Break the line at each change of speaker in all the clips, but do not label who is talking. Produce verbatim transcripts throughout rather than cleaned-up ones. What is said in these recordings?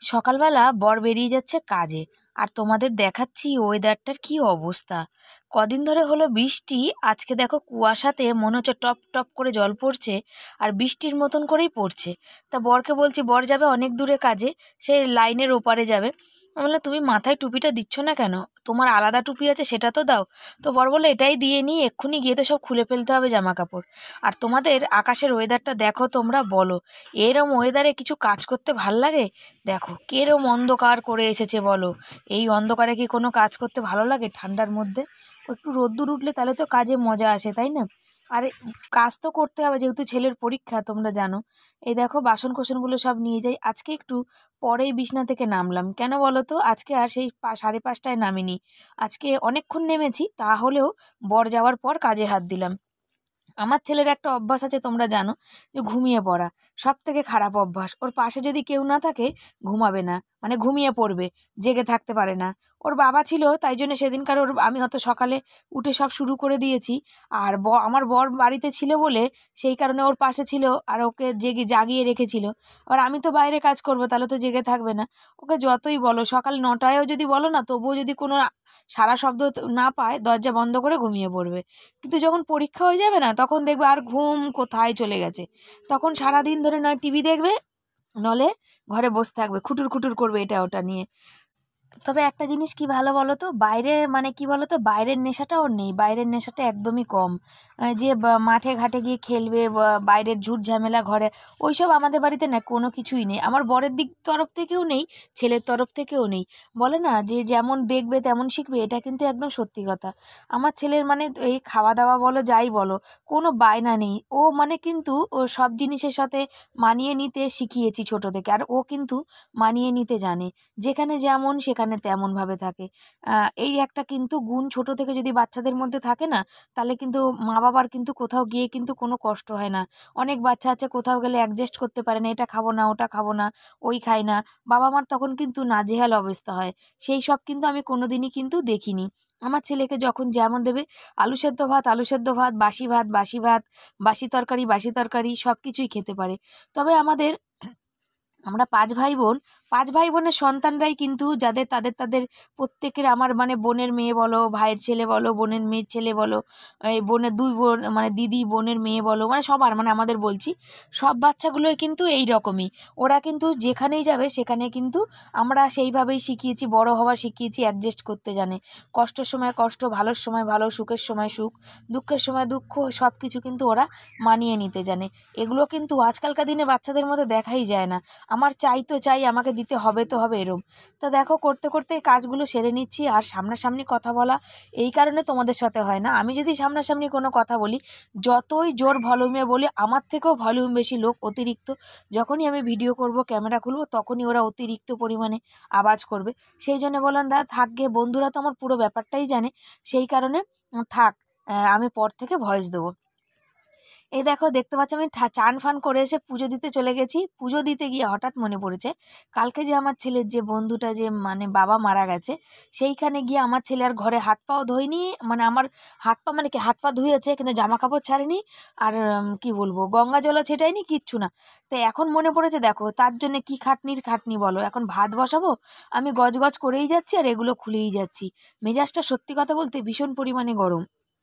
সকালবেলা বর বেরিয়ে যাচ্ছে কাজে, আর তোমাদের দেখাচ্ছি ওয়েদারটার কি অবস্থা। কদিন ধরে হলো বৃষ্টি, আজকে দেখো কুয়াশাতে মনে হচ্ছে টপ টপ করে জল পড়ছে, আর বৃষ্টির মতন করেই পড়ছে। তা বরকে বলছি, বর যাবে অনেক দূরে কাজে, সে লাইনের ওপারে যাবে। আমি বললাম, তুমি মাথায় টুপিটা দিচ্ছ না কেন? তোমার আলাদা টুপি আছে, সেটা তো দাও। তো বর বললো, এটাই দিয়ে নিই, এক্ষুনি গিয়ে তো সব খুলে ফেলতে হবে জামা কাপড়। আর তোমাদের আকাশের ওয়েদারটা দেখো, তোমরা বলো, এরম ওয়েদারে কিছু কাজ করতে ভাল লাগে? দেখো কিরম অন্ধকার করে এসেছে, বলো এই অন্ধকারে কি কোনো কাজ করতে ভালো লাগে ঠান্ডার মধ্যে? একটু রোদ্দুর উঠলে তাহলে তো কাজে মজা আসে, তাই না? আরে কাজ তো করতে হবে, যেহেতু ছেলের পরীক্ষা তোমরা জানো। এই দেখো বাসন কোসনগুলো সব নিয়ে যাই, আজকে একটু পরেই বিছনা থেকে নামলাম। কেন বলো তো? আজকে আর সেই পা- সাড়ে পাঁচটায় নামিনি, আজকে অনেকক্ষণ নেমেছি, তাহলেও বর যাওয়ার পর কাজে হাত দিলাম। আমার ছেলের একটা অভ্যাস আছে, তোমরা জানো, যে ঘুমিয়ে পড়া। সব থেকে খারাপ অভ্যাস। ওর পাশে যদি কেউ না থাকে ঘুমাবে না, মানে ঘুমিয়ে পড়বে, জেগে থাকতে পারে না। ওর বাবা ছিল, তাই জন্য সেদিনকার ওর আমি হয়তো সকালে উঠে সব শুরু করে দিয়েছি। আর ব আমার বর বাড়িতে ছিল বলে সেই কারণে ওর পাশে ছিল, আর ওকে জেগে জাগিয়ে রেখেছিল। আর আমি তো বাইরে কাজ করব, তাহলে তো জেগে থাকবে না। ওকে যতই বলো, সকাল নটায়ও যদি বলো না, তবুও যদি কোনো সারা শব্দ না পায়, দরজা বন্ধ করে ঘুমিয়ে পড়বে। কিন্তু যখন পরীক্ষা হয়ে যাবে না, তখন দেখবে আর ঘুম কোথায় চলে গেছে। তখন সারাদিন ধরে নয় টিভি দেখবে, নলে ঘরে বসে থাকবে, খুটুর খুটুর করবে এটা ওটা নিয়ে। তবে একটা জিনিস কি ভালো বলো তো, বাইরে মানে কি বলো তো, বাইরের নেশাটা ওর নেই, বাইরের নেশাটা একদমই কম। আহ, যে বা- মাঠে ঘাটে গিয়ে খেলবে, বা বাইরের ঝুট ঝামেলা ঘরে, ওইসব আমাদের বাড়িতে না, কোনো কিছুই নেই। আমার বরের দিক তরফ থেকেও নেই, ছেলের তরফ থেকেও নেই। বলে না যে যেমন দেখবে তেমন শিখবে, এটা কিন্তু একদম সত্যি কথা। আমার ছেলের মানে এই খাওয়া দাওয়া বলো যাই বলো, কোনো বায়না নেই। ও মানে কিন্তু ও সব জিনিসের সাথে মানিয়ে নিতে শিখিয়েছি ছোট থেকে, আর ও কিন্তু মানিয়ে নিতে জানে। যেখানে যেমন সেখানে তেমনভাবে থাকে। আহ, এই একটা কিন্তু গুণ ছোট থেকে যদি বাচ্চাদের মধ্যে থাকে না, তাহলে কিন্তু মা বাবার কিন্তু কোথাও গিয়ে কিন্তু কোনো কষ্ট হয় না। অনেক বাচ্চা আছে কোথাও গেলে অ্যাডজাস্ট করতে পারে না, এটা খাবো না, ওটা খাবো না, ওই খাই না। বাবা মার তখন কিন্তু নাজেহাল অবস্থা হয়। সেই সব কিন্তু আমি কোনোদিনই কিন্তু দেখিনি। আমার ছেলেকে যখন যেমন দেবে, আলু সেদ্ধ ভাত আলু সেদ্ধ ভাত, বাসি ভাত বাসি ভাত, বাসি তরকারি বাসি তরকারি, সব কিছুই খেতে পারে। তবে আমাদের আমরা পাঁচ ভাই বোন, পাঁচ ভাই বোনের সন্তানরাই কিন্তু যাদের তাদের তাদের প্রত্যেকের, আমার মানে বোনের মেয়ে বলো, ভাইয়ের ছেলে বলো, বোনের মেয়ের ছেলে বলো, এই বোনের দুই বোন মানে দিদি বোনের মেয়ে বলো, মানে সবার, মানে আমাদের বলছি, সব বাচ্চাগুলোই কিন্তু এই রকমই। ওরা কিন্তু যেখানেই যাবে সেখানে কিন্তু আমরা সেইভাবেই শিখিয়েছি, বড় হওয়া শিখিয়েছি, অ্যাডজাস্ট করতে জানে। কষ্টের সময় কষ্ট, ভালোর সময় ভালো, সুখের সময় সুখ, দুঃখের সময় দুঃখ, সব কিছু কিন্তু ওরা মানিয়ে নিতে জানে। এগুলো কিন্তু আজকালকার দিনে বাচ্চাদের মধ্যে দেখাই যায় না। আমার চাই তো চাই, আমাকে দিতে হবে তো হবে, এরম। তো দেখো করতে করতে এই কাজগুলো সেরে নিচ্ছি। আর সামনাসামনি কথা বলা এই কারণে তোমাদের সাথে হয় না, আমি যদি সামনাসামনি কোনো কথা বলি, যতই জোর ভলিউমে বলি, আমার থেকেও ভলিউম বেশি লোক অতিরিক্ত, যখনই আমি ভিডিও করব ক্যামেরা খুলবো, তখনই ওরা অতিরিক্ত পরিমাণে আওয়াজ করবে। সেই জন্য বললাম, দা থাক গে, বন্ধুরা তো আমার পুরো ব্যাপারটাই জানে, সেই কারণে উম, থাক, আহ, আমি পর থেকে ভয়েস দেবো। এই দেখো দেখতে পাচ্ছ, আমি ঠা- চান ফান করে এসে পুজো দিতে চলে গেছি। পুজো দিতে গিয়ে হঠাৎ মনে পড়েছে, কালকে যে আমার ছেলের যে বন্ধুটা যে মানে বাবা মারা গেছে, সেইখানে গিয়ে আমার ছেলে আর ঘরে হাত পাও ধোয়নি। মানে আমার হাত পা মানে কি, হাত পা ধুয়েছে কিন্তু জামা কাপড় ছাড়েনি। আর উম, কি বলবো, গঙ্গা জলও ছেটায়নি, কিচ্ছু না। তো এখন মনে পড়েছে, দেখো তার জন্য কি খাটনির খাটনি বলো। এখন ভাত বসাবো, আমি গজগজ করেই যাচ্ছি আর এগুলো খুলেই যাচ্ছি। মেজাজটা সত্যি কথা বলতে ভীষণ পরিমাণে গরম।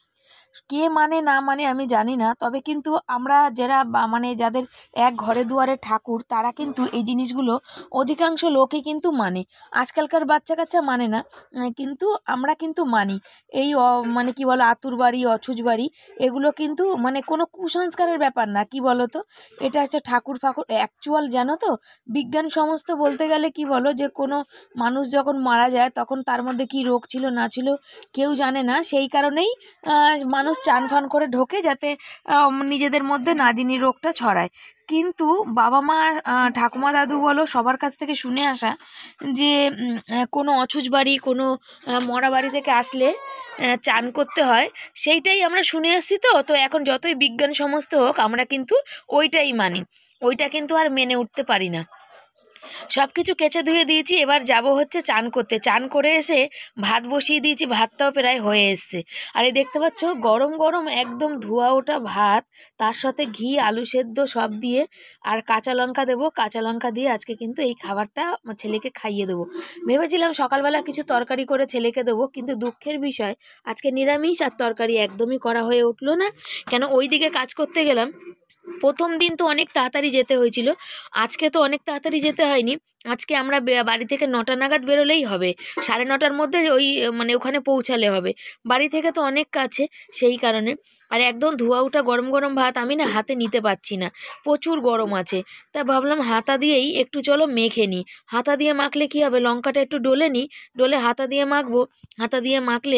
কে মানে না মানে আমি জানি না, তবে কিন্তু আমরা যারা বা- মানে যাদের এক ঘরে দুয়ারে ঠাকুর, তারা কিন্তু এই জিনিসগুলো অধিকাংশ লোকই কিন্তু মানে। আজকালকার বাচ্চা কাচ্চা মানে না, উম, কিন্তু আমরা কিন্তু মানি। এই অ- মানে কি বলো, আতুর বাড়ি অছুজ বাড়ি, এগুলো কিন্তু মানে কোনো কুসংস্কারের ব্যাপার না, কি বলো তো। এটা হচ্ছে ঠাকুর ফাকুর অ্যাকচুয়াল, জানো তো, বিজ্ঞান সমস্ত বলতে গেলে কি বলো, যে কোনো মানুষ যখন মারা যায় তখন তার মধ্যে কি রোগ ছিল না ছিল কেউ জানে না। সেই কারণেই আহ, মানুষ চান ফান করে ঢোকে, যাতে আহ, নিজেদের মধ্যে না জানি রোগটা ছড়ায়। কিন্তু বাবা মা, আহ, ঠাকুমা দাদু বলো, সবার কাছ থেকে শুনে আসা যে উম, আহ, কোনো অছুজ বাড়ি, কোনো আহ, মরা বাড়ি থেকে আসলে আহ, চান করতে হয়, সেইটাই আমরা শুনে এসেছি। তো তো এখন যতই বিজ্ঞান সমস্ত হোক, আমরা কিন্তু ওইটাই মানি, ওইটা কিন্তু আর মেনে উঠতে পারি না। সব কিছু কেচে ধুয়ে দিয়েছি, এবার যাব হচ্ছে চান করতে। চান করে এসে ভাত বসিয়ে দিয়েছি, ভাতটাও প্রায় হয়ে এসছে। আর এই দেখতে পাচ্ছ গরম গরম একদম ধোয়া ওঠা ভাত, তার সাথে ঘি আলু সেদ্ধ সব দিয়ে আর কাঁচা লঙ্কা দেবো। কাঁচা লঙ্কা দিয়ে আজকে কিন্তু এই খাবারটা ছেলেকে খাইয়ে দেবো। ভেবেছিলাম সকালবেলা কিছু তরকারি করে ছেলেকে দেবো, কিন্তু দুঃখের বিষয় আজকে নিরামিষ, আর তরকারি একদমই করা হয়ে উঠলো না। কেন ওই দিকে কাজ করতে গেলাম। প্রথম দিন তো অনেক তাড়াতাড়ি যেতে হয়েছিল, আজকে তো অনেক তাড়াতাড়ি যেতে হয়নি। আজকে আমরা বাড়ি থেকে নটা নাগাদ বেরোলেই হবে, সাড়ে নটার মধ্যে ওই মানে ওখানে পৌঁছালে হবে। বাড়ি থেকে তো অনেক কাছে, সেই কারণে। আর একদম ধোয়া ওঠা গরম গরম ভাত আমি না হাতে নিতে পারছি না, প্রচুর গরম আছে। তা ভাবলাম হাতা দিয়েই একটু চলো মেখে নিই। হাতা দিয়ে মাখলে কি হবে, লঙ্কাটা একটু ডলে নিই, ডলে হাতা দিয়ে মাখবো। হাতা দিয়ে মাখলে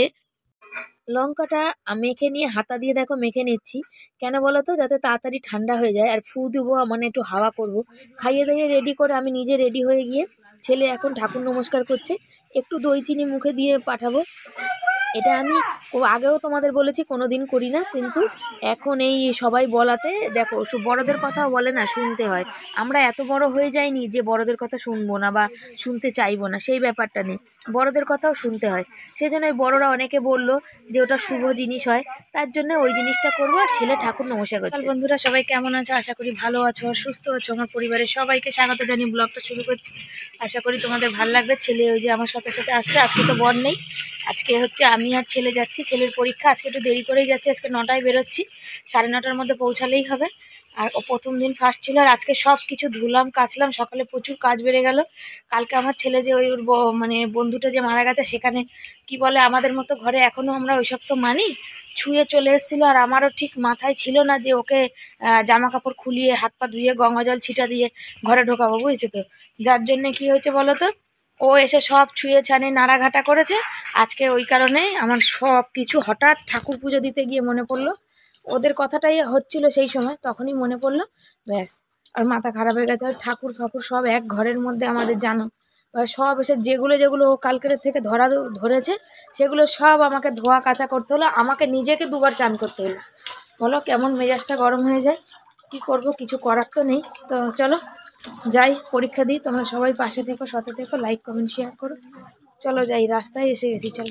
লঙ্কাটা মেখে নিয়ে হাতা দিয়ে দেখো মেখে নিচ্ছি, কেন বলো তো, যাতে তাড়াতাড়ি ঠান্ডা হয়ে যায়। আর ফু দেবো, মানে একটু হাওয়া করব। খাইয়ে দাইয়ে রেডি করে আমি নিজে রেডি হয়ে গিয়ে, ছেলে এখন ঠাকুর নমস্কার করছে, একটু দই চিনি মুখে দিয়ে পাঠাবো। এটা আমি আগেও তোমাদের বলেছি কোনো দিন করি না, কিন্তু এখন এই সবাই বলাতে দেখো, বড়দের কথাও বলে না, শুনতে হয়। আমরা এত বড় হয়ে যাইনি যে বড়দের কথা শুনবো না বা শুনতে চাইবো না, সেই ব্যাপারটা নেই, বড়দের কথাও শুনতে হয়। সেই জন্য ওই বড়রা অনেকে বললো যে ওটা শুভ জিনিস হয়, তার জন্য ওই জিনিসটা করবো। আর ছেলে ঠাকুর নমস্কার করছে। বন্ধুরা সবাই কেমন আছো? আশা করি ভালো আছো আর সুস্থ আছো। আমার পরিবারের সবাইকে স্বাগত জানিয়ে ব্লগটা শুরু করছি। আশা করি তোমাদের ভালো লাগবে। ছেলে ওই যে আমার সাথে সাথে আসছে, আজকে তো বর নেই, আজকে হচ্ছে আমি আর ছেলে যাচ্ছি। ছেলের পরীক্ষা, আজকে একটু দেরি করেই যাচ্ছি, আজকে নটায় বেরোচ্ছি, সাড়ে নটার মধ্যে পৌঁছালেই হবে। আর ও প্রথম দিন ফার্স্ট ছিল, আর আজকে সব কিছু ধুলাম কাচলাম, সকালে প্রচুর কাজ বেড়ে গেল। কালকে আমার ছেলে যে ওই ওর মানে বন্ধুটা যে মারা গেছে, সেখানে কি বলে আমাদের মতো ঘরে এখনও আমরা ওইসব তো মানি, ছুঁয়ে চলে এসেছিলো। আর আমারও ঠিক মাথায় ছিল না যে ওকে জামা কাপড় খুলিয়ে হাত পা ধুয়ে গঙ্গা জল ছিটা দিয়ে ঘরে ঢোকাবো, বুঝেছো তো। যার জন্যে কি হয়েছে বলো তো, ও এসে সব ছুঁয়ে ছানে নাড়াঘাটা করেছে। আজকে ওই কারণে আমার সব কিছু হঠাৎ ঠাকুর পুজো দিতে গিয়ে মনে পড়লো, ওদের কথাটাই হচ্ছিল সেই সময়, তখনই মনে পড়লো, ব্যাস আর মাথা খারাপ হয়ে গেছে। ঠাকুর ফাকুর সব এক ঘরের মধ্যে আমাদের, জানো, সব এসে যেগুলো যেগুলো ও কালকের থেকে ধরা ধরেছে সেগুলো সব আমাকে ধোয়া কাচা করতে হলো, আমাকে নিজেকে দুবার চান করতে হলো। বলো কেমন মেজাজটা গরম হয়ে যায়, কি করব, কিছু করার তো নেই। তো চলো যাই, পরীক্ষা দিই। তোমরা সবাই পাশে থেকো, সাথে থেকো, লাইক কমেন্ট শেয়ার করো। চলো যাই, রাস্তায় এসে গেছি, চলো।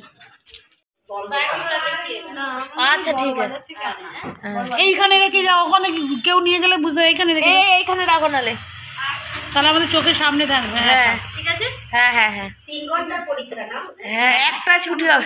আচ্ছা ঠিক আছে,
এইখানে রেখে যাও, ওখানে কেউ নিয়ে গেলে বুঝতে, এইখানে রেখে
এইখানে রাখো, নালে
তাহলে আমাদের চোখের সামনে থাকবে।
হ্যাঁ ঠিক আছে, হ্যাঁ হ্যাঁ হ্যাঁ তিন ঘন্টার পরীক্ষা না, হ্যাঁ একটা ছুটি হবে,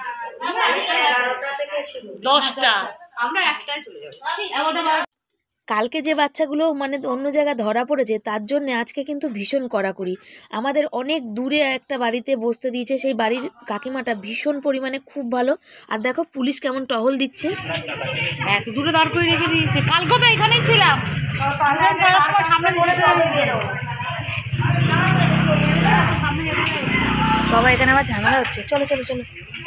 দশটা আমরা একটাই চলে যাবো।
কালকে যে বাচ্চাগুলো মানে অন্য জায়গায় ধরা পড়েছে, তার জন্য আজকে কিন্তু ভীষণ কড়াকড়ি। আমাদের অনেক দূরে একটা বাড়িতে বসতে দিয়েছে, সেই বাড়ির কাকিমাটা ভীষণ পরিমাণে খুব ভালো। আর দেখো পুলিশ কেমন টহল দিচ্ছে,
এত দূরে দাঁড় করে রেখে দিয়েছে। কালকে তো এখানেই ছিলাম,
বাবা এখানে আবার ঝামেলা হচ্ছে, চলো চলো চলো।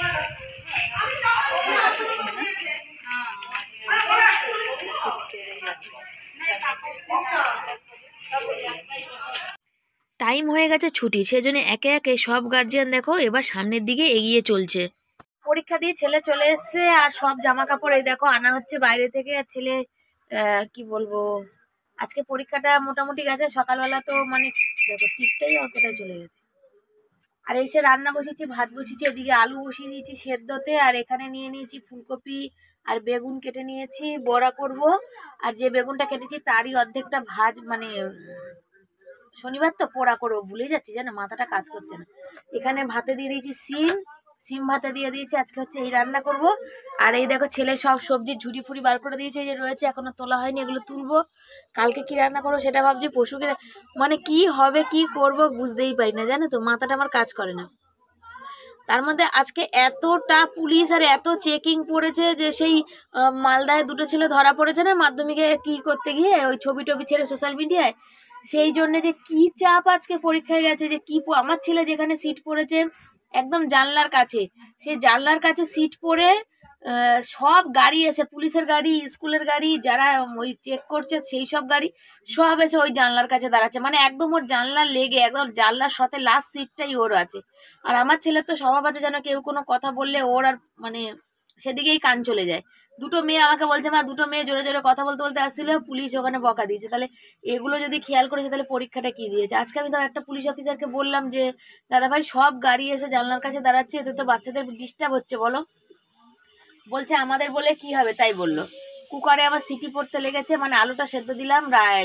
টাইম হয়ে গেছে ছুটি, সেজন্য একে একে সব গার্জিয়ান দেখো এবার সামনের দিকে এগিয়ে চলছে। পরীক্ষা দিয়ে ছেলে চলে এসছে, আর সব জামা কাপড় এই দেখো আনা হচ্ছে বাইরে থেকে। আর ছেলে কি বলবো, আজকে পরীক্ষাটা মোটামুটি গেছে। সকালবেলা তো মানে দেখো টিপটাই ওর কোথায় চলে গেছে। আর এসে রান্না বসেছি, ভাত বসেছি, এদিকে আলু বসিয়ে দিয়েছি সেদ্ধতে, আর এখানে নিয়ে নিয়েছি ফুলকপি আর বেগুন কেটে নিয়েছি, বড়া করব। আর যে বেগুনটা কেটেছি তারই অর্ধেকটা ভাজ, মানে শনিবার তো পোড়া করবো, ভুলে যাচ্ছি, জানো মাথাটা কাজ করছে না। এখানে ভাতে দিয়ে দিয়েছি সিম, সিম ভাতে দিয়ে দিয়েছি। আজকে হচ্ছে এই রান্না করব। আর এই দেখো ছেলে সব সবজি ঝুড়ি ফুড়ি বার করে দিয়েছে, যে রয়েছে এখনো তোলা হয়নি, এগুলো তুলবো। কালকে কি রান্না করবো সেটা ভাবছি। পশুকে মানে কি হবে কি করব বুঝতেই পারি না, জানো তো, মাথাটা আমার কাজ করে না। তার মধ্যে আজকে এতটা পুলিশ আর এত চেকিং পড়েছে, যে সেই মালদায় দুটো ছেলে ধরা পড়েছে না মাধ্যমিকে কি করতে গিয়ে, ওই ছবি টবি ছেড়ে সোশ্যাল মিডিয়ায়, সেই জন্য যে কি চাপ আজকে পরীক্ষায় গেছে, যে কি আমার ছেলে যেখানে সিট পড়েছে একদম জানলার কাছে, সেই জানলার কাছে সিট পড়ে সব গাড়ি এসে, পুলিশের গাড়ি, স্কুলের গাড়ি, যারা ওই চেক করছে সেই সব গাড়ি সব এসে ওই জানলার কাছে দাঁড়াচ্ছে, মানে একদম ওর জানলার লেগে একদম জানলার সাথে লাস্ট সিটটাই ওর আছে। আর আমার ছেলে তো স্বভাব আছে যেন কেউ কোনো কথা বললে ওর আর মানে সেদিকেই কান চলে যায়। দুটো মেয়ে আমাকে বলছে মা, দুটো মেয়ে জোরে জোরে কথা বলতে বলতে আসছিল, পুলিশ ওখানে বকা দিয়েছে। তাহলে এগুলো যদি খেয়াল করেছে তাহলে পরীক্ষাটা কি দিয়েছে? আজকে আমি তো একটা পুলিশ অফিসারকে বললাম যে দাদা ভাই সব গাড়ি এসে জানলার কাছে দাঁড়াচ্ছে, এতে তো বাচ্চাদের ডিস্টার্ব হচ্ছে, বলো। বলছে আমাদের বলে কি হবে, তাই বললো। কুকারে আবার সিটি পড়তে লেগেছে, মানে আলুটা সেদ্ধ দিলাম, রাই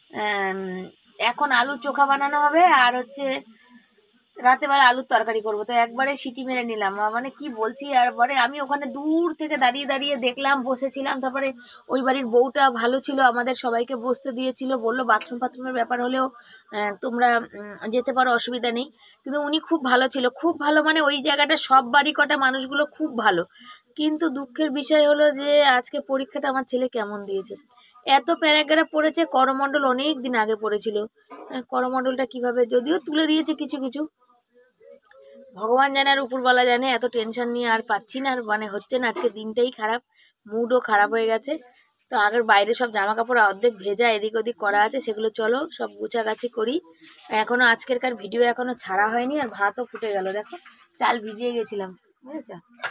এখন আলু চোখা বানানো হবে, আর হচ্ছে রাতেবেলা আলুর তরকারি করবো। তো একবারে সিটি মেরে নিলাম, মানে কি বলছি। আর পরে আমি ওখানে দূর থেকে দাঁড়িয়ে দাঁড়িয়ে দেখলাম, বসেছিলাম। তারপরে ওই বাড়ির বউটা ভালো ছিল, আমাদের সবাইকে বসতে দিয়েছিল, বললো বাথরুম ফাথরুমের ব্যাপার হলেও তোমরা যেতে পারো, অসুবিধা নেই। কিন্তু উনি খুব ভালো ছিল, খুব ভালো, মানে ওই জায়গাটা সব বাড়ি কটা মানুষগুলো খুব ভালো। কিন্তু দুঃখের বিষয় হলো যে আজকে পরীক্ষাটা আমার ছেলে কেমন দিয়েছে। এত প্যারাগ্রাফ পড়েছে, করমণ্ডল অনেক দিন আগে পড়েছিল, করমণ্ডলটা কিভাবে যদিও তুলে দিয়েছে কিছু কিছু, ভগবান জানে আর উপরওয়ালা জানে। এত টেনশন নিয়ে আর পাচ্ছি না, আর মানে হচ্ছে না। আজকে দিনটাই খারাপ, মুডও খারাপ হয়ে গেছে। তো আগের বাইরে সব জামা কাপড় অর্ধেক ভেজা এদিক ওদিক করা আছে, সেগুলো চলো সব গুছাগাছি করি। এখনো আজকেরকার ভিডিও এখনো ছাড়া হয়নি, আর ভাতও ফুটে গেল। দেখো চাল ভিজিয়ে গেছিলাম, বুঝেছ।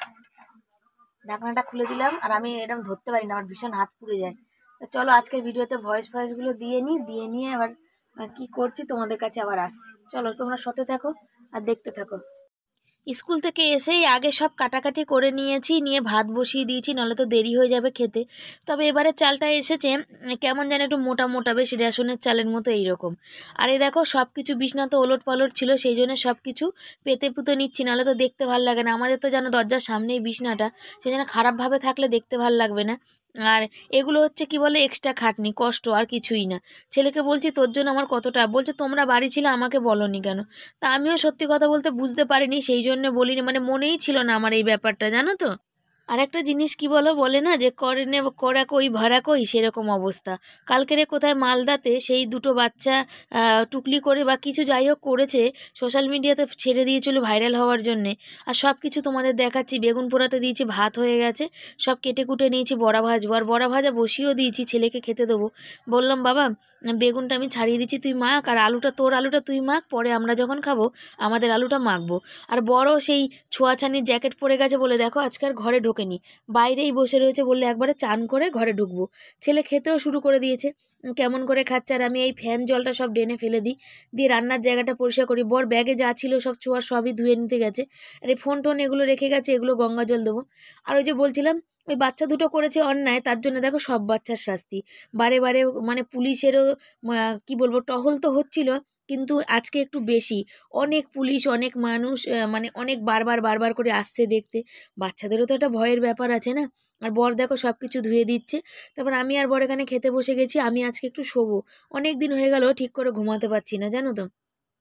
ঢাকনাটা খুলে দিলাম, আর আমি এরকম ধরতে পারি না, আমার ভীষণ হাত পুড়ে যায়। তো চলো আজকের ভিডিওতে ভয়েস ভয়েসগুলো দিয়ে নিই, দিয়ে নিয়ে আবার কি করছি তোমাদের কাছে আবার আসছি। চলো তোমরা সাথে থাকো আর দেখতে থাকো। স্কুল থেকে এসেই আগে সব কাটাকাটি করে নিয়েছি, নিয়ে ভাত বসিয়ে দিয়েছি, নাহলে তো দেরি হয়ে যাবে খেতে। তবে এবারে চালটা এসেছে কেমন যেন একটু মোটা মোটা, বেশ রেশনের চালের মতো এইরকম। আর এই দেখো সব কিছু বিছনা তো ওলট পালট ছিল, সেই জন্য সব কিছু পেতে পুতে নিচ্ছি, নাহলে তো দেখতে ভালো লাগে না। আমাদের তো যেন দরজার সামনেই বিছনাটা, সেই জন্য খারাপভাবে থাকলে দেখতে ভালো লাগবে না। আর এগুলো হচ্ছে কি বলে এক্সট্রা খাটনি, কষ্ট, আর কিছুই না। ছেলেকে বলছি তোর জন্য আমার কতটা, বলছে তোমরা বাড়ি ছিলে আমাকে বলোনি কেন। তা আমিও সত্যি কথা বলতে বুঝতে পারিনি, সেই জন্য বলিনি, মানে মনেই ছিল না আমার এই ব্যাপারটা, জানো তো। আর একটা জিনিস কি বলো, বলে না যে করে নে করা কই ভাড়া কই, সেরকম অবস্থা। কালকেরে কোথায় মালদাতে সেই দুটো বাচ্চা টুকলি করে বা কিছু যাই হোক করেছে, সোশ্যাল মিডিয়াতে ছেড়ে দিয়েছিল ভাইরাল হওয়ার জন্যে। আর সব কিছু তোমাদের দেখাচ্ছি, বেগুন পোড়াতে দিয়েছি, ভাত হয়ে গেছে, সব কেটে কুটে নিয়েছি, বড়া ভাজবো, আর বড়া ভাজা বসিয়েও দিয়েছি, ছেলেকে খেতে দেবো। বললাম বাবা বেগুনটা আমি ছাড়িয়ে দিচ্ছি, তুই মাখ, আর আলুটা তোর আলুটা তুই মাখ, পরে আমরা যখন খাবো আমাদের আলুটা মাখবো। আর বড় সেই ছোঁয়াছানির জ্যাকেট পরে গেছে বলে দেখো আজকে আর ঘরে ঢোকেনি, বাইরেই বসে রয়েছে, বললে একবারে চান করে ঘরে ঢুকবো। ছেলে খেতেও শুরু করে দিয়েছে, কেমন করে খাচ্ছে। আর আমি এই ফ্যান জলটা সব ডেনে ফেলে দিই, দিয়ে রান্নার জায়গাটা পরিষ্কার করি। বর ব্যাগে যা ছিল সব ছোঁয়া সবই ধুয়ে নিতে গেছে, আর এই ফোন টোন এগুলো রেখে গেছে, এগুলো গঙ্গা জল দেবো। আর ওই যে বলছিলাম ওই বাচ্চা দুটো করেছে অন্যায়, তার জন্য দেখো সব বাচ্চার শাস্তি। বারে বারে মানে পুলিশেরও কি বলবো টহল তো হচ্ছিল, কিন্তু আজকে একটু বেশি, অনেক পুলিশ অনেক মানুষ, মানে অনেক বারবার বারবার করে আসছে দেখতে। বাচ্চাদেরও তো একটা ভয়ের ব্যাপার আছে না। আর বর দেখো সব কিছু ধুয়ে দিচ্ছে। তারপর আমি আর বর এখানে খেতে বসে গেছি। আমি আজকে একটু শোবো, অনেক দিন হয়ে গেল ঠিক করে ঘুমাতে পারছি না, জানো তো।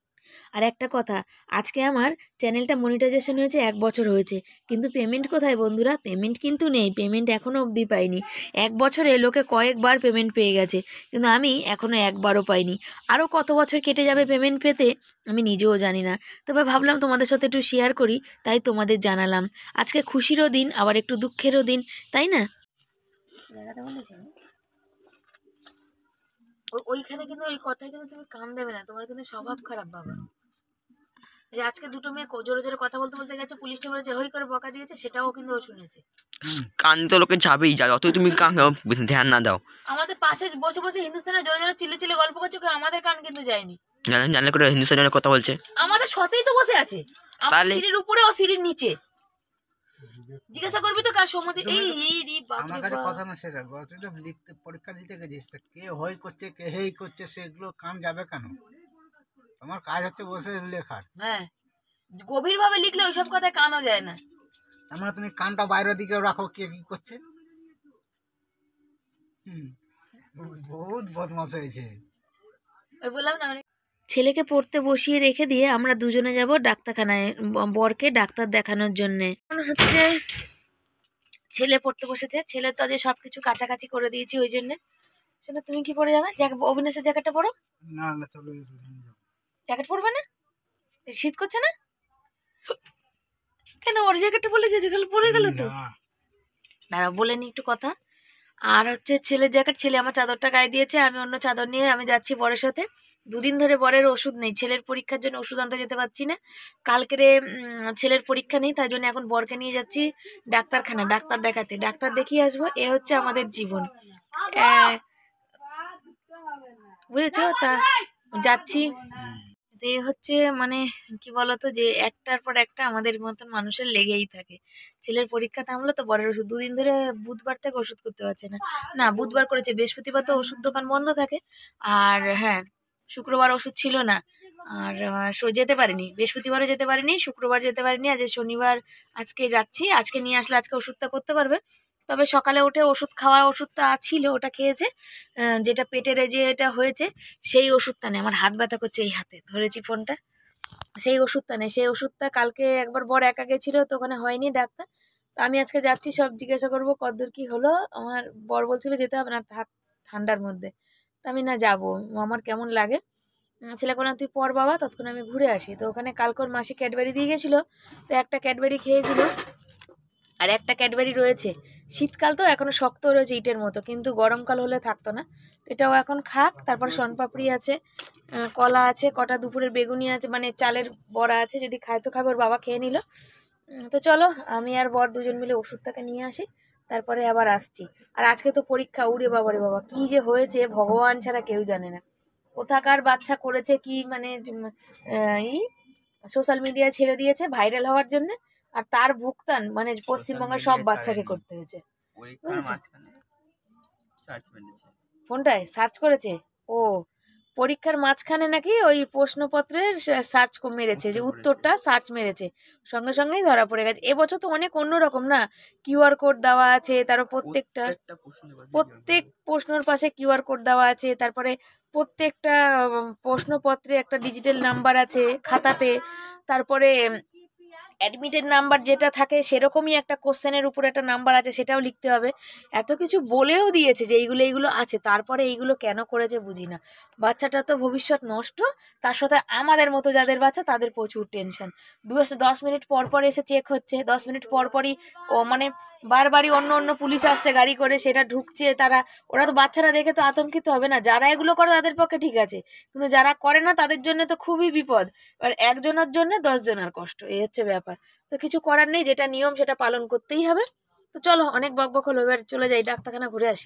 আর একটা কথা, আজকে আমার চ্যানেলটা মনিটাইজেশন হয়েছে, এক বছর হয়েছে, কিন্তু পেমেন্ট কোথায় বন্ধুরা? পেমেন্ট কিন্তু নেই, পেমেন্ট এখনও অবধি পাইনি। এক বছরে লোকে কয়েকবার পেমেন্ট পেয়ে গেছে, কিন্তু আমি এখনও একবারও পাইনি। আরও কত বছর কেটে যাবে পেমেন্ট পেতে আমি নিজেও জানি না। তবে ভাবলাম তোমাদের সাথে একটু শেয়ার করি, তাই তোমাদের জানালাম। আজকে খুশিরও দিন, আবার একটু দুঃখেরও দিন, তাই না? জায়গাটা বলেছি ওইখানে, কিন্তু ওই কথায় কিন্তু তুমি কান দেবে না, তোমার কিন্তু স্বভাব খারাপ বাবা। আজকে দুটো মেয়ে জোরে জোরে কথা বলতে বলতে গেছে, পুলিশটা বলেছে হই করে বকা দিয়েছে, সেটাও কিন্তু ও শুনেছে।
কান তো লোকে যাবেই, যা যতই তুমি কান ধ্যান না দাও।
আমাদের পাশে বসে বসে হিন্দুস্তানে জোরে জোরে চিল্লে চিল্লে গল্প করছে, আমাদের কান কিন্তু যায়নি।
জানেন জানলে করে হিন্দুস্তানে কথা বলছে,
আমাদের সাথেই তো বসে আছে, আমাদের সিঁড়ির উপরে ও সিঁড়ির নিচে। জিজ্ঞাসা করবি তো কার সম্মতি? এই এই
আমার কাছে কথা না সেটা, তুই তো লিখতে পরীক্ষা দিতে গেছিস, কে হই করছে কে হেই করছে সেগুলো কান যাবে কেন? আমার কাজ হচ্ছে বসে লেখার।
হ্যাঁ, গভীর ভাবে লিখলে ওইসব কথায় কানও যায় না।
আমরা তুমি কানটা বাইরের দিকে রাখো, কে কি করছে। হুম, বহুত বদমাশ হয়েছে।
ওই বললাম না, ছেলেকে পড়তে বসিয়ে রেখে দিয়ে আমরা দুজনে যাব ডাক্তারখানায়, বরকে ডাক্তার দেখানোর জন্যে। হচ্ছে ছেলে পড়তে বসেছে, ছেলে তো যে সব কিছু কাছাকাছি করে দিয়েছি, ওই জন্যে। সেটা তুমি কি পরে যাবে? অবিনাশের জ্যাকেটটা পরো।
না না, চলো।
জ্যাকেট পরবে না? শীত করছে না কেন? ওর জ্যাকেটটা পরে গেছে, পরে গেল তো। দাঁড়াও বলে নি একটু কথা। আর হচ্ছে ছেলের জ্যাকেট, ছেলে আমার চাদরটা গায়ে দিয়েছে, আমি অন্য চাদর নিয়ে আমি যাচ্ছি বরের সাথে। দুদিন ধরে বরের ওষুধ নেই, ছেলের পরীক্ষার জন্য ওষুধ আনতে যেতে পারছি না। কালকেরে উম, ছেলের পরীক্ষা নেই, তাই জন্য এখন বরকে নিয়ে যাচ্ছি ডাক্তারখানা, ডাক্তার দেখাতে। ডাক্তার দেখিয়ে আসবো, এ হচ্ছে আমাদের জীবন। আহ, বুঝেছো? তা যাচ্ছি। তো এ হচ্ছে মানে কি বলতো, যে একটার পর একটা আমাদের মতন মানুষের লেগেই থাকে। ছেলের পরীক্ষা থামলো তো বরের ওষুধ, দুদিন ধরে বুধবার থেকে ওষুধ করতে পারছে না। না, বুধবার করেছে, বৃহস্পতিবার তো ওষুধ দোকান বন্ধ থাকে। আর হ্যাঁ, শুক্রবার ওষুধ ছিল না। আর আহ, স- যেতে পারিনি, বৃহস্পতিবারও যেতে পারিনি, শুক্রবার যেতে পারিনি। আজ শনিবার, আজকে যাচ্ছি। আজকে নিয়ে আসলে আজকে ওষুধটা করতে পারবে। তবে সকালে উঠে ওষুধ খাওয়ার ওষুধটা ছিল, ওটা খেয়েছে। আহ, যেটা পেটের এই যে এটা হয়েছে, সেই ওষুধটা নেই। আমার হাত ব্যথা করছে, এই হাতে ধরেছি ফোনটা। সেই ওষুধটা নেই, সেই ওষুধটা কালকে একবার বর একা গেছিল, তো ওখানে হয়নি ডাক্তার। তো আমি আজকে যাচ্ছি, সব জিজ্ঞাসা করবো কতদূর কি হলো। আমার বর বলছিল যেতে হবে না, থাক ঠান্ডার মধ্যে। তা আমি না, যাবো, আমার কেমন লাগে। উম, ছেলে কোনো তুই পর বাবা, ততক্ষণ আমি ঘুরে আসি। তো ওখানে কালকে ওর মাসি ক্যাডবেরি দিয়ে গেছিলো, তো একটা ক্যাডবেরি খেয়েছিল, আর একটা ক্যাডবেরি রয়েছে। শীতকাল তো এখনো শক্ত রয়েছে ইটের মতো, কিন্তু গরমকাল হলে থাকতো না। তো এটাও এখন খাক। তারপর শনপাপড়ি আছে, আহ, কলা আছে, কটা দুপুরের বেগুনি আছে, মানে চালের বড়া আছে, যদি খায় তো খাবে, ওর বাবা খেয়ে নিল। উম, তো চলো, আমি আর বর দুজন মিলে ওষুধটাকে নিয়ে আসি, তারপরে আবার আসছি। আর আজকে তো পরীক্ষা, উড়ে বাবা রে বাবা, কি যে হয়েছে ভগবান ছাড়া কেউ জানে না। কোথাকার বাচ্চা করেছে কি, মানে উম, আহ, ই সোশ্যাল মিডিয়ায় ছেড়ে দিয়েছে ভাইরাল হওয়ার জন্য। আর তার ভুগতান মানে পশ্চিমবঙ্গের সব বাচ্চাকে করতে হয়েছে, বুঝেছো? ফোনটায় সার্চ করেছে ও, পরীক্ষার মাঝখানে নাকি ওই প্রশ্নপত্রের সার্চ মেরেছে, যে উত্তরটা সার্চ মেরেছে, সঙ্গে সঙ্গেই ধরা পড়ে গেছে। এবছর তো অনেক অন্যরকম না, কিউআর কোড দেওয়া আছে, তারপর প্রত্যেকটা প্রত্যেক প্রশ্নের পাশে কিউআর কোড দেওয়া আছে। তারপরে প্রত্যেকটা উম, প্রশ্নপত্রে একটা ডিজিটাল নাম্বার আছে খাতাতে। তারপরে অ্যাডমিটেড নাম্বার যেটা থাকে, সেরকমই একটা কোশ্চেনের উপর একটা নাম্বার আছে, সেটাও লিখতে হবে। এত কিছু বলেও দিয়েছে যে এইগুলো এইগুলো আছে, তারপরে এইগুলো কেন করেছে বুঝি না। বাচ্চাটা তো ভবিষ্যৎ নষ্ট, তার সাথে আমাদের মতো যাদের বাচ্চা তাদের প্রচুর টেনশন। দু দশ মিনিট পর পর এসে চেক হচ্ছে, দশ মিনিট পর পরই ও মানে বারবারই অন্য অন্য পুলিশ আসছে গাড়ি করে, সেটা ঢুকছে তারা। ওরা তো বাচ্চারা দেখে তো আতঙ্কিত হবে না? যারা এগুলো করে তাদের পক্ষে ঠিক আছে, কিন্তু যারা করে না তাদের জন্য তো খুবই বিপদ। এবার একজনের জন্য দশ জনের কষ্ট, এই হচ্ছে ব্যাপার। তো কিছু করার নেই, যেটা নিয়ম সেটা পালন করতেই হবে। তো চলো, অনেক বকবক হলো, এবার চলে যাই ডাক্তারখানা ঘুরে আসি।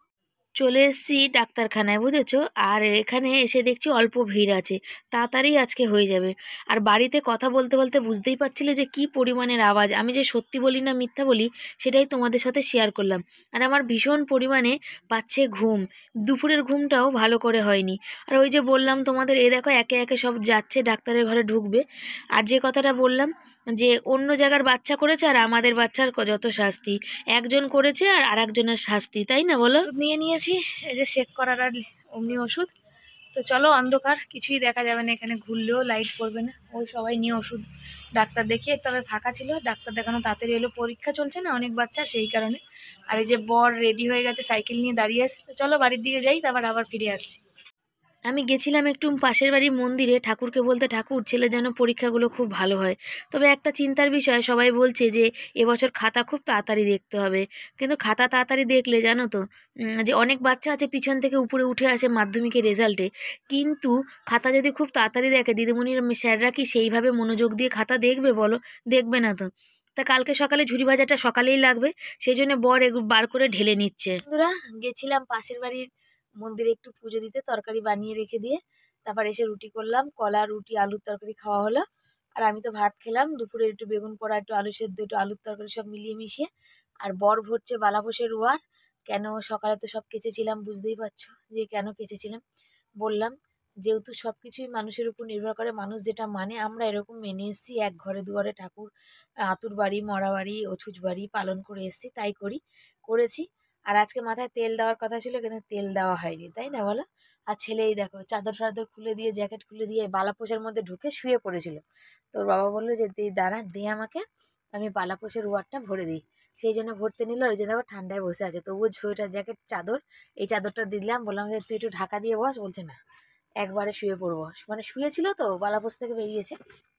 চলে এসেছি ডাক্তারখানায়, বুঝেছো? আর এখানে এসে দেখছি অল্প ভিড় আছে, তাড়াতাড়ি আজকে হয়ে যাবে। আর বাড়িতে কথা বলতে বলতে বুঝতেই পারছিলে যে কি পরিমাণের আওয়াজ। আমি যে সত্যি বলি না মিথ্যা বলি, সেটাই তোমাদের সাথে শেয়ার করলাম। আর আমার ভীষণ পরিমাণে পাচ্ছে ঘুম, দুপুরের ঘুমটাও ভালো করে হয়নি। আর ওই যে বললাম তোমাদের, এ দেখো একে একে সব যাচ্ছে, ডাক্তারের ঘরে ঢুকবে। আর যে কথাটা বললাম, যে অন্য জায়গার বাচ্চা করেছে আর আমাদের বাচ্চার ক- যত শাস্তি, একজন করেছে আর আরেকজনের শাস্তি, তাই না বলো? নিয়ে নিয়েছি, এই যে চেক করার আর অমনি ওষুধ। তো চলো, অন্ধকার, কিছুই দেখা যাবে না এখানে, ঘুরলেও লাইট পড়বে না। ওই সবাই নিয়ে ওষুধ ডাক্তার দেখিয়ে, তবে ফাঁকা ছিল, ডাক্তার দেখানো তাড়াতাড়ি এলো, পরীক্ষা চলছে না অনেক বাচ্চা, সেই কারণে। আর এই যে বর রেডি হয়ে গেছে, সাইকেল নিয়ে দাঁড়িয়ে আছে। তো চলো বাড়ির দিকে যাই, তারপর আবার ফিরে আসছি। আমি গেছিলাম একটু পাশের বাড়ির মন্দিরে ঠাকুরকে বলতে, ঠাকুর ছেলে যেন পরীক্ষাগুলো খুব ভালো হয়। তবে একটা চিন্তার বিষয়, সবাই বলছে যে এবছর খাতা খুব তাড়াতাড়ি দেখতে হবে। কিন্তু খাতা তাড়াতাড়ি দেখলে জানো তো, উম, যে অনেক বাচ্চা আছে পিছন থেকে উপরে উঠে আসে মাধ্যমিকের রেজাল্টে, কিন্তু খাতা যদি খুব তাড়াতাড়ি দেখে, দিদিমণির স্যাররা কি সেইভাবে মনোযোগ দিয়ে খাতা দেখবে বলো? দেখবে না তো। তা কালকে সকালে ঝুড়ি ভাজাটা সকালেই লাগবে, সেই জন্য বর এগুলো বার করে ঢেলে নিচ্ছে। বন্ধুরা, গেছিলাম পাশের বাড়ির মন্দিরে একটু পুজো দিতে, তরকারি বানিয়ে রেখে দিয়ে তারপর এসে রুটি করলাম, কলা রুটি আলুর তরকারি খাওয়া হলো। আর আমি তো ভাত খেলাম, দুপুরে একটু বেগুন পোড়া, একটু আলু সেদ্ধ, একটু আলুর তরকারি, সব মিলিয়ে মিশিয়ে। আর বর ভরছে বালাপোষের রোয়ার। কেন সকালে তো সব কেচেছিলাম, বুঝতেই পারছো যে কেন কেচেছিলাম। বললাম, যেহেতু সব কিছুই মানুষের উপর নির্ভর করে, মানুষ যেটা মানে আমরা এরকম মেনে এসেছি, এক ঘরে দুয়ারে ঠাকুর, আতুর বাড়ি, মরা বাড়ি, অছুজ বাড়ি পালন করে এসেছি, তাই করি, করেছি। আর আজকে মাথায় তেল দেওয়ার কথা ছিল, কিন্তু তেল দেওয়া হয়নি, তাই না বলো? আর ছেলেই দেখো চাদর ফাদর খুলে দিয়ে, জ্যাকেট খুলে দিয়ে বালাপোষের মধ্যে ঢুকে শুয়ে পড়েছিল। তোর বাবা বললো যে তুই দাঁড়া, দে আমাকে, আমি বালাপোষের রোয়ারটা ভরে দিই। সেই জন্য ভরতে নিল। ওই যে দেখো ঠান্ডায় বসে আছে, তবুও সোয়েটার জ্যাকেট চাদর, এই চাদরটা দিলাম, বললাম যে তুই একটু ঢাকা দিয়ে বস, বলছে না, একবারে শুয়ে পড়বো। মানে শুয়েছিল তো, বালাপোষ থেকে বেরিয়েছে।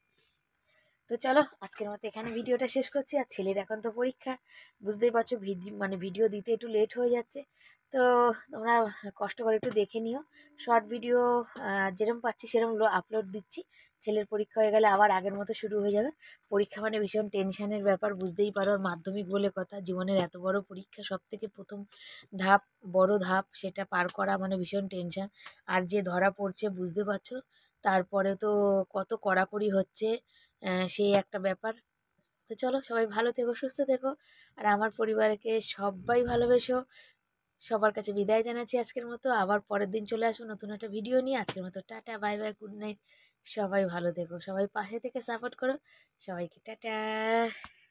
তো চলো, আজকের মতো এখানে ভিডিওটা শেষ করছি। আর ছেলের এখন তো পরীক্ষা, বুঝতেই পারছো, ভিডিও মানে ভিডিও দিতে একটু লেট হয়ে যাচ্ছে। তো তোমরা কষ্ট করে একটু দেখে নিও। শর্ট ভিডিও যেরকম পাচ্ছি সেরকম আপলোড দিচ্ছি। ছেলের পরীক্ষা হয়ে গেলে আবার আগের মতো শুরু হয়ে যাবে। পরীক্ষা মানে ভীষণ টেনশানের ব্যাপার, বুঝতেই পারো। আর মাধ্যমিক বলে কথা, জীবনের এত বড় পরীক্ষা, সব থেকে প্রথম ধাপ, বড় ধাপ, সেটা পার করা মানে ভীষণ টেনশান। আর যে ধরা পড়ছে বুঝতে পারছো, তারপরে তো কত কড়াকড়ি হচ্ছে, সেই একটা ব্যাপার। তো চলো, সবাই ভালো থেকো, সুস্থ থেকো, আর আমার পরিবারকে সবাই ভালোবেসো। সবার কাছে বিদায় জানাচ্ছি আজকের মতো। আবার পরের দিন চলে আসবো নতুন একটা ভিডিও নিয়ে। আজকের মতো tata, bye bye, good night. সবাই ভালো থেকো, সবাই পাশে থেকে সাপোর্ট করো সবাইকে। টাটা।